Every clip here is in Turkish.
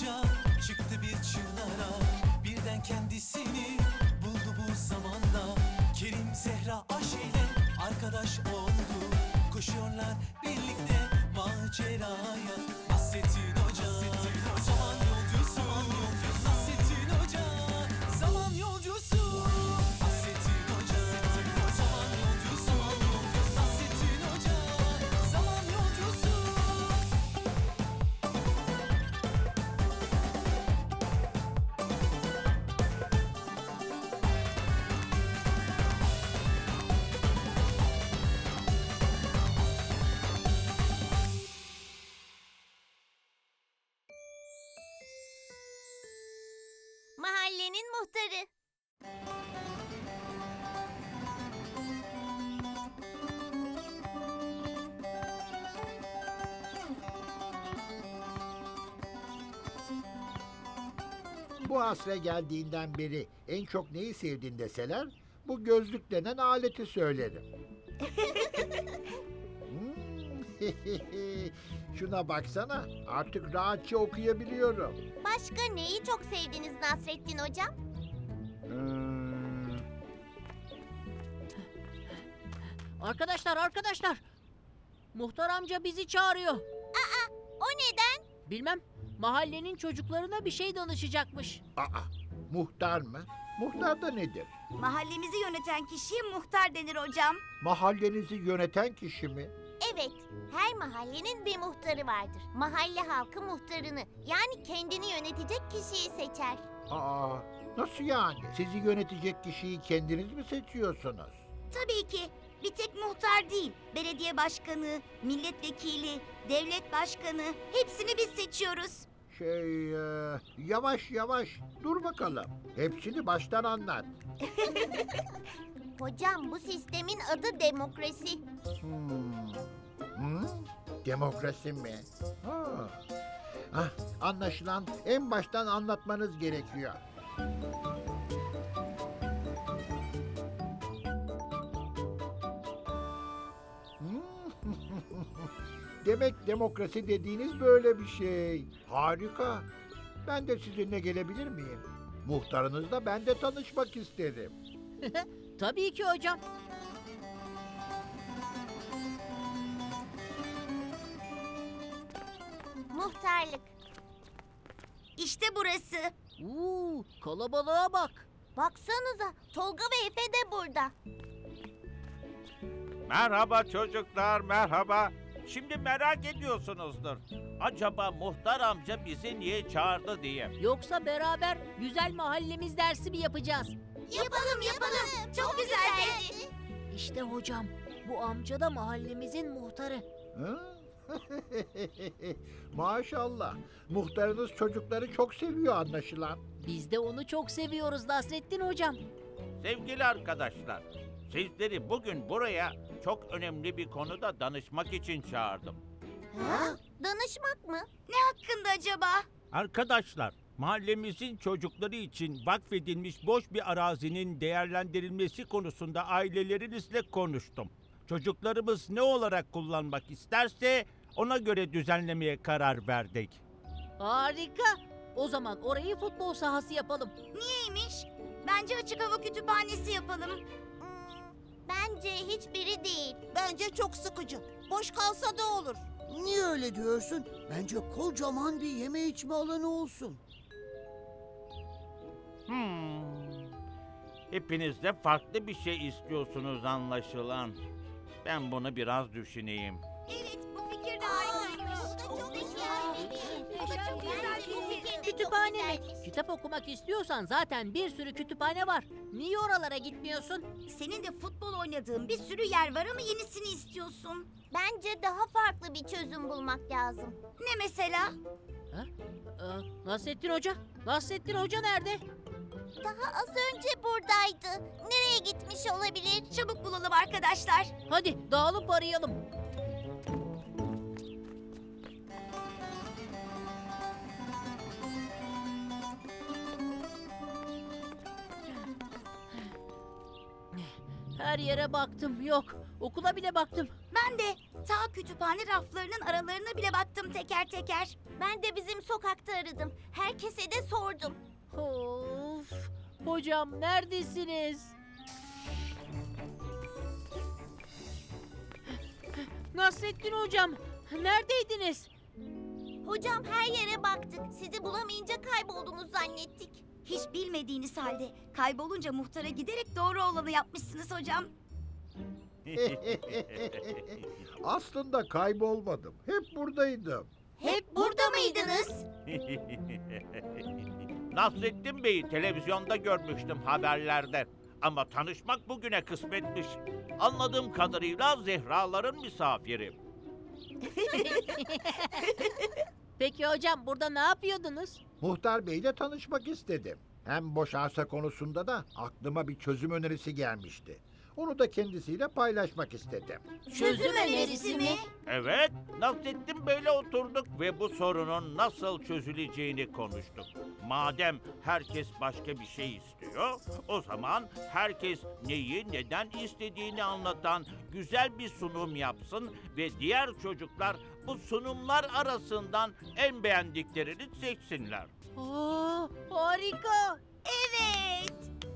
Hoca çıktı bir çığlara, birden kendisini buldu bu zamanda. Kerim Zehra Ayşe ile arkadaş oldu, koşuyorlar birlikte maceraya. Nasrettin Hoca, zaman yolcusu. Nasrettin Hoca, zaman yolcusu. Nasrettin Hoca, zaman yolcusu. Nasrettin Hoca, zaman yolcusu. Mahallenin muhtarı. Bu asra geldiğinden beri en çok neyi sevdin deseler, bu gözlük denen aleti söylerim. Şuna baksana, artık rahatça okuyabiliyorum. Başka neyi çok sevdiniz Nasrettin Hocam? Arkadaşlar. Muhtar amca bizi çağırıyor. O neden? Bilmem, mahallenin çocuklarına bir şey danışacakmış. Muhtar mı? Muhtar da nedir? Mahallemizi yöneten kişiye muhtar denir hocam. Mahallenizi yöneten kişi mi? Evet, her mahallenin bir muhtarı vardır. Mahalle halkı muhtarını, yani kendini yönetecek kişiyi seçer. Nasıl yani? Sizi yönetecek kişiyi kendiniz mi seçiyorsunuz? Tabii ki. Bir tek muhtar değil, belediye başkanı, milletvekili, devlet başkanı hepsini biz seçiyoruz. Yavaş, dur bakalım. Hepsini baştan anlat. Hocam bu sistemin adı demokrasi. Demokrasi mi? Anlaşılan en baştan anlatmanız gerekiyor. Demek demokrasi dediğiniz böyle bir şey. Harika. Ben de sizinle gelebilir miyim? Muhtarınızla ben de tanışmak isterim. Tabii ki hocam. Muhtarlık. İşte burası. Kalabalığa bak. Baksanıza, Tolga ve Efe de burada. Merhaba çocuklar, merhaba. Şimdi merak ediyorsunuzdur. Acaba muhtar amca bizi niye çağırdı diye. Yoksa beraber güzel mahallemiz dersi mi yapacağız? Yapalım. Çok güzeldi. İşte hocam, bu amca da mahallemizin muhtarı. Maşallah. Muhtarınız çocukları çok seviyor anlaşılan. Biz de onu çok seviyoruz Nasrettin hocam. Sevgili arkadaşlar, sizleri bugün buraya çok önemli bir konuda danışmak için çağırdım. Danışmak mı? Ne hakkında acaba? Arkadaşlar, mahallemizin çocukları için vakfedilmiş boş bir arazinin değerlendirilmesi konusunda ailelerinizle konuştum. Çocuklarımız ne olarak kullanmak isterse ona göre düzenlemeye karar verdik. Harika. O zaman orayı futbol sahası yapalım. Niyeymiş? Bence açık hava kütüphanesi yapalım. Bence hiçbiri değil. Bence çok sıkıcı. Boş kalsa da olur. Niye öyle diyorsun? Bence kocaman bir yeme içme alanı olsun. Hepiniz de farklı bir şey istiyorsunuz anlaşılan. Ben bunu biraz düşüneyim. Evet, bu fikir de harikaymış. Çok Kütüphane mi? Kitap okumak istiyorsan zaten bir sürü kütüphane var. Niye oralara gitmiyorsun? Senin de futbol oynadığın bir sürü yer var ama yenisini istiyorsun. Bence daha farklı bir çözüm bulmak lazım. Ne mesela? Nasrettin Hoca? Nasrettin Hoca nerede? Daha az önce buradaydı. Nereye gitmiş olabilir? Çabuk bulalım arkadaşlar. Hadi dağılıp arayalım. Her yere baktım, yok. Okula bile baktım. Ben de Ta kütüphane raflarının aralarına bile baktım teker teker. Ben de bizim sokakta aradım. Herkese de sordum. Of! Hocam neredesiniz? Nasrettin hocam, neredeydiniz? Hocam her yere baktık. Sizi bulamayınca kayboldunuz zannettik. Hiç bilmediğiniz halde kaybolunca muhtara giderek doğru olanı yapmışsınız hocam. Aslında kaybolmadım. Hep buradaydım. Hep burada mıydınız? Nasrettin Bey'i televizyonda görmüştüm haberlerde. Ama tanışmak bugüne kısmetmiş. Anladığım kadarıyla Zehra'ların misafiri. Peki hocam burada ne yapıyordunuz? Muhtar Bey'le tanışmak istedim. Hem boş arsa konusunda da aklıma bir çözüm önerisi gelmişti. Onu da kendisiyle paylaşmak istedim. Çözüm önerisi mi? Evet, Nasrettin Bey'le oturduk ve bu sorunun nasıl çözüleceğini konuştuk. Madem herkes başka bir şey istiyor, o zaman herkes neyi, neden istediğini anlatan güzel bir sunum yapsın ve diğer çocuklar bu sunumlar arasından en beğendiklerini seçsinler. Aa, harika! Evet.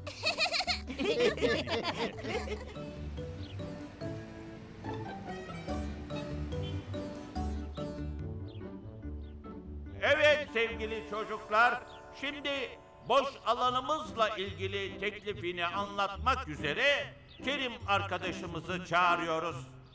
Evet sevgili çocuklar, şimdi boş alanımızla ilgili teklifini anlatmak üzere Kerim arkadaşımızı çağırıyoruz.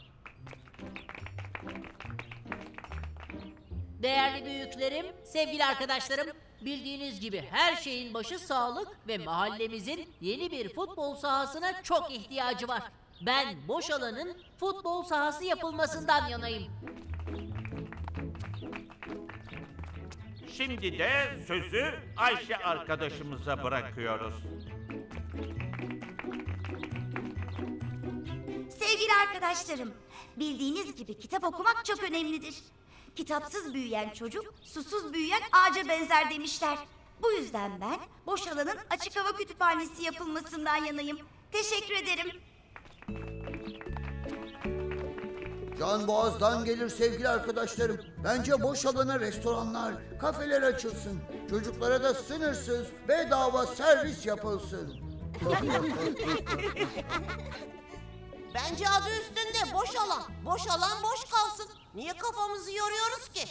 Değerli büyüklerim, sevgili arkadaşlarım, bildiğiniz gibi her şeyin başı sağlık ve mahallemizin yeni bir futbol sahasına çok ihtiyacı var. Ben boş alanın futbol sahası yapılmasından yanayım. Şimdi de sözü Ayşe arkadaşımıza bırakıyoruz. Sevgili arkadaşlarım, bildiğiniz gibi kitap okumak çok önemlidir. Kitapsız büyüyen çocuk, susuz büyüyen ağaca benzer demişler. Bu yüzden ben boş alanın açık hava kütüphanesi yapılmasından yanayım. Teşekkür ederim. Can boğazdan gelir sevgili arkadaşlarım. Bence boş alana restoranlar, kafeler açılsın. Çocuklara da sınırsız, bedava servis yapılsın. Bence adı üstünde boş alan. Boş alan boş kalsın. Niye kafamızı yoruyoruz ki?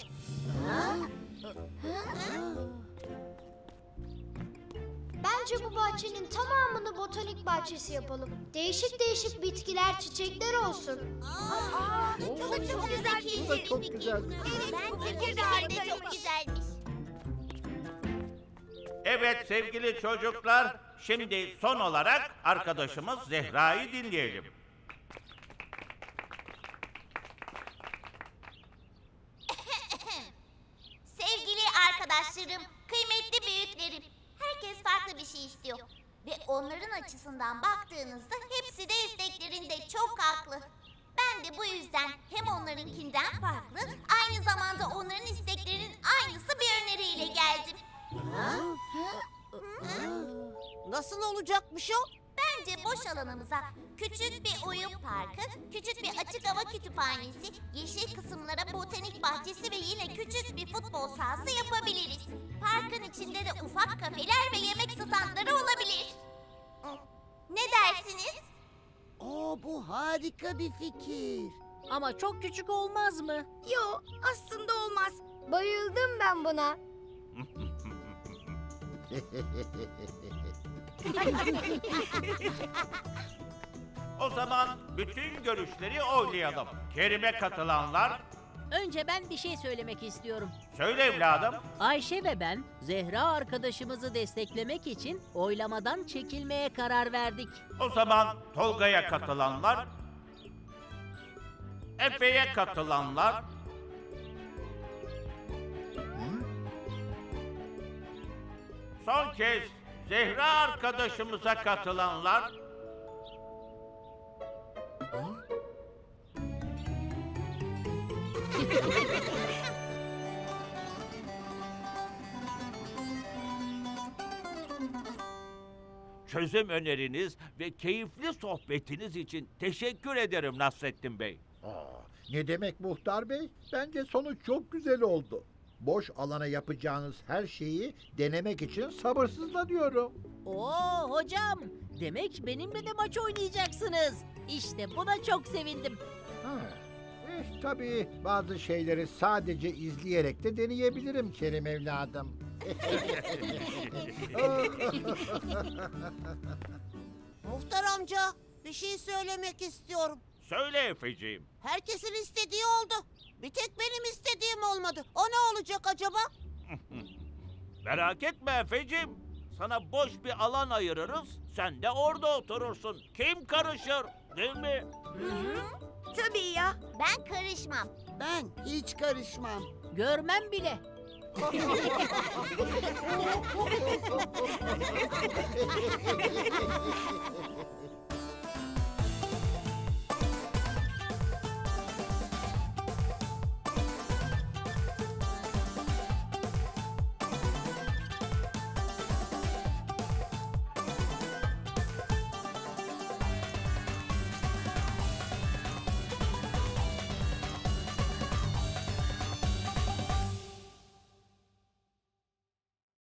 Bence bu bahçenin tamamını botanik bahçesi yapalım. Değişik değişik bitkiler, çiçekler olsun. Çok güzel Bu da çok güzel. Bu fikir de harika, çok güzelmiş. Evet sevgili çocuklar, şimdi son olarak arkadaşımız Zehra'yı dinleyelim. Sevgili arkadaşlarım, kıymetli büyüklerim. Herkes farklı bir şey istiyor. Ve onların açısından baktığınızda hepsi de isteklerinde çok haklı. Ben de bu yüzden hem onlarınkinden farklı, aynı zamanda onların isteklerinin aynısı bir öneriyle geldim. Nasıl olacakmış o? Bence boş alanımıza küçük bir oyun parkı, küçük bir açık hava kütüphanesi, yeşil kısımlara botanik bahçesi ve yine küçük bir futbol sahası yapabiliriz. Parkın içinde de ufak kafeler ve yemek standları olabilir. Ne dersiniz? Bu harika bir fikir. Ama çok küçük olmaz mı? Yo, aslında olmaz. Bayıldım ben buna. O zaman bütün görüşleri oylayalım. Kerim'e katılanlar, Önce ben bir şey söylemek istiyorum. söyle evladım. Ayşe ve ben Zehra arkadaşımızı desteklemek için oylamadan çekilmeye karar verdik. O zaman Tolga'ya katılanlar, Efe'ye katılanlar, son kez Zehra arkadaşımıza katılanlar, çözüm öneriniz ve keyifli sohbetiniz için teşekkür ederim Nasrettin Bey. Ne demek muhtar bey? Bence sonuç çok güzel oldu. Boş alana yapacağınız her şeyi denemek için sabırsızlanıyorum. Oo hocam, demek benimle de maç oynayacaksınız. İşte buna çok sevindim. Ha. Tabii bazı şeyleri sadece izleyerek de deneyebilirim Kerim evladım. Muhtar amca, bir şey söylemek istiyorum. Söyle Efeciğim. Herkesin istediği oldu. Bir tek benim istediğim olmadı. O ne olacak acaba? Merak etme Efeciğim. Sana boş bir alan ayırırız. Sen de orada oturursun. Kim karışır? Değil mi? Tabii ya. Ben karışmam. Ben hiç karışmam. Görmem bile.